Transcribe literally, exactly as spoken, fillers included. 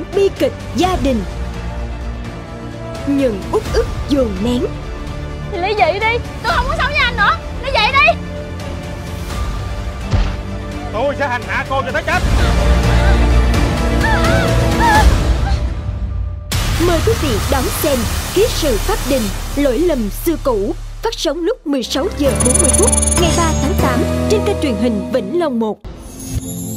bi kịch gia đình. Những uất ức dồn nén. Thì ly dị đi, tôi không muốn sống với anh nữa. Ly dị đi. Tôi sẽ hành hạ cô cho tới chết. Mời quý vị đón xem Ký sự pháp đình Lỗi lầm xưa cũ, phát sóng lúc mười sáu giờ bốn mươi phút ngày ba tháng tám trên kênh truyền hình Vĩnh Long một.